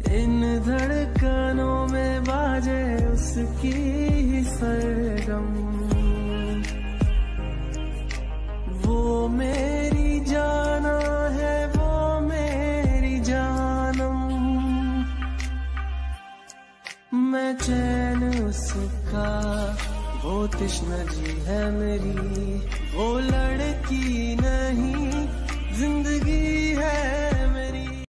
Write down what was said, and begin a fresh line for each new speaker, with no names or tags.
इन धड़कनों में बाजे उसकी ही सरगम। वो मेरी जाना है, वो मेरी जानम। मैं चैन उसका, वो तृष्णा जी है मेरी। वो लड़की नहीं जिंदगी है मेरी।